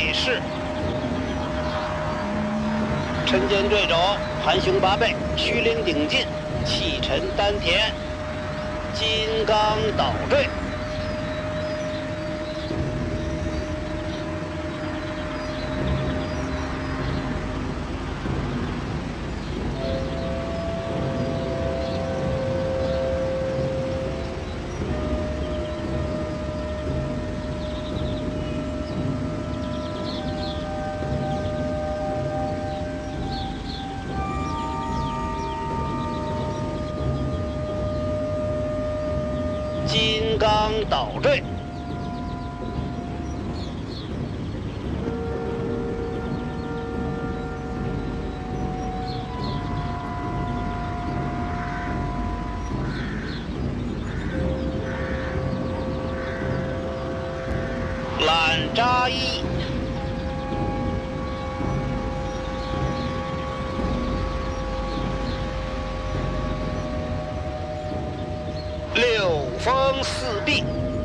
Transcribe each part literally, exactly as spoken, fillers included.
内视。沉肩坠肘，盘胸八背，虚灵顶劲，气沉丹田，金刚倒坠。金刚倒坠，懒扎衣，六风四壁，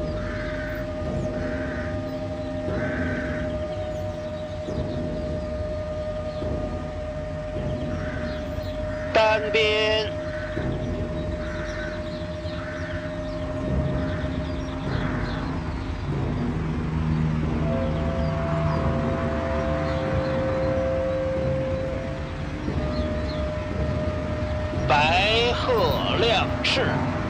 单边，白鹤亮翅。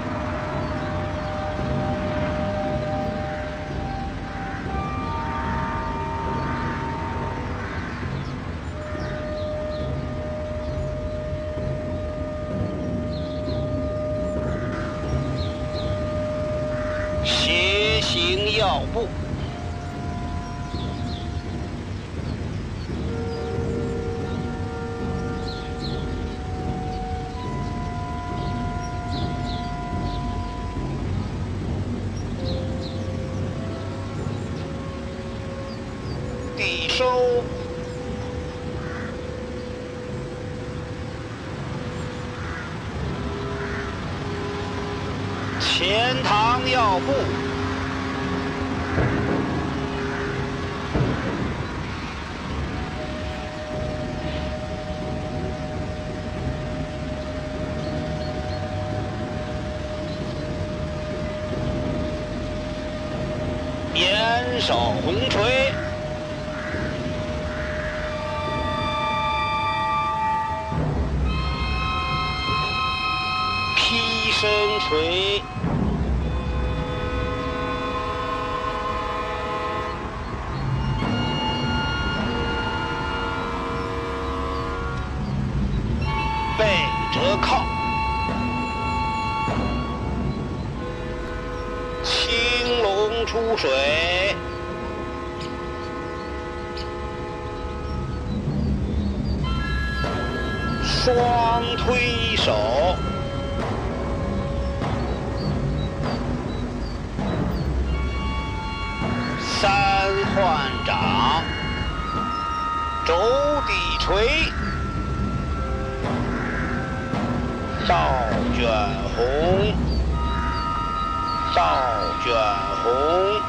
斜行腰步，地收，前堂腰部。严守红锤，劈身锤，背折靠，青龙出水，双推手，三换掌，肘底锤，倒卷红，倒卷红，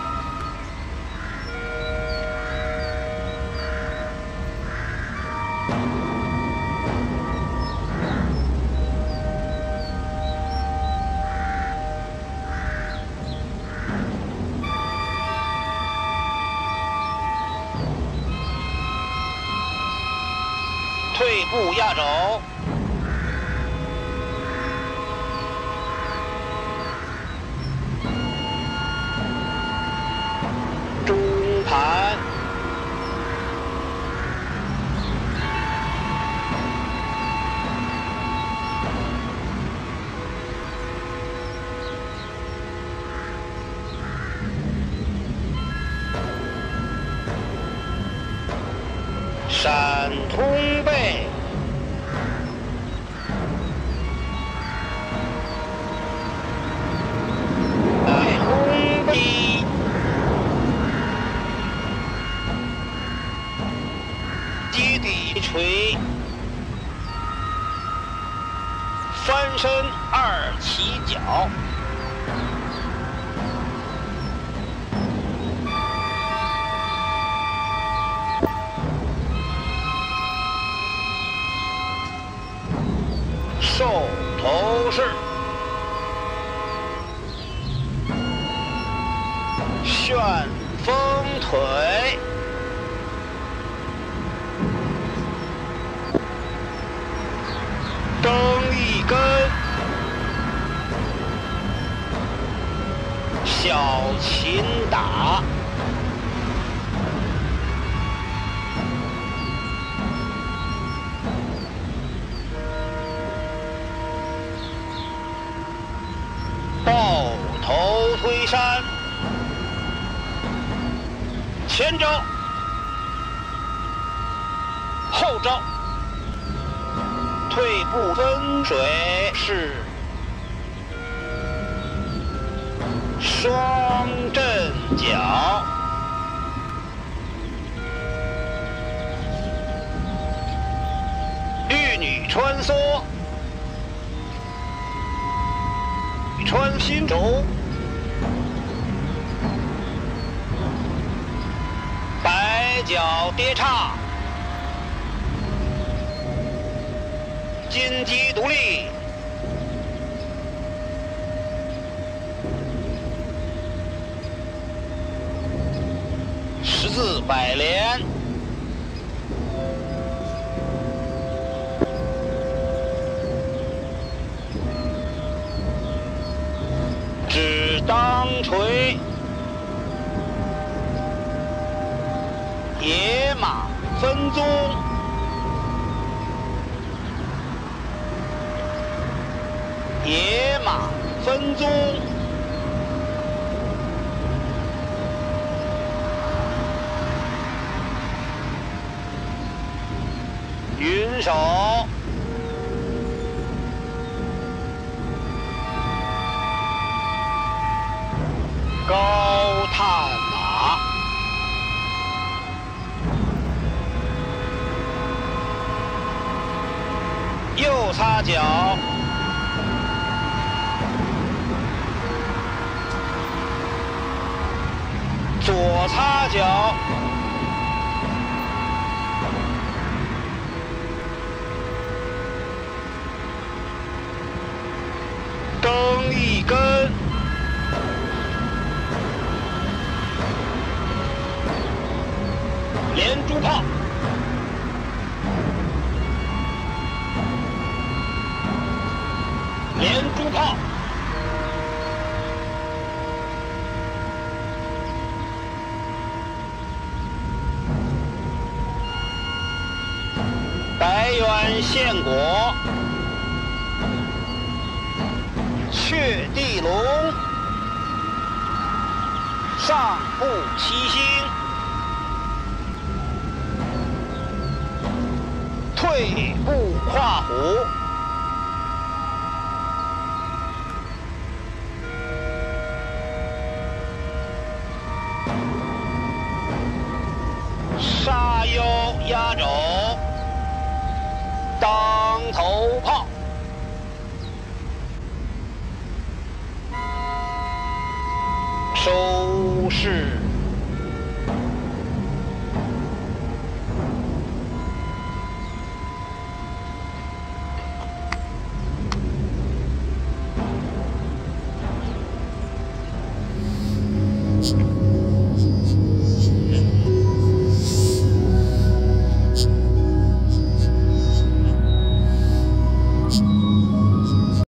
退步压肘，中盘，闪通背，通背，接底锤，翻身二起脚。 势，旋风腿，蹬一根，小擒打，抱头推山，前招，后招，退步分水式，双震脚，玉女穿梭，穿心轴，摆脚跌叉，金鸡独立，十字摆连，指当锤，野马分鬃，野马分鬃，云手，高探马，右擦脚，左擦脚，蹬一根，连珠炮，连珠炮，白猿献果，雀地龙，上步七星，退步跨虎，杀腰压轴，当头炮，收势。 嗯